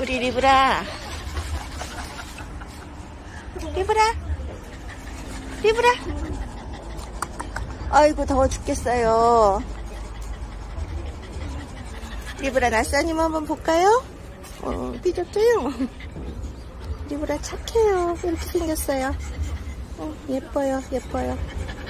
우리 리브라. 리브라. 리브라. 아이고, 더워 죽겠어요. 리브라 나사님 한번 볼까요? 삐졌죠요? 리브라 착해요. 이렇게 생겼어요. 예뻐요, 예뻐요.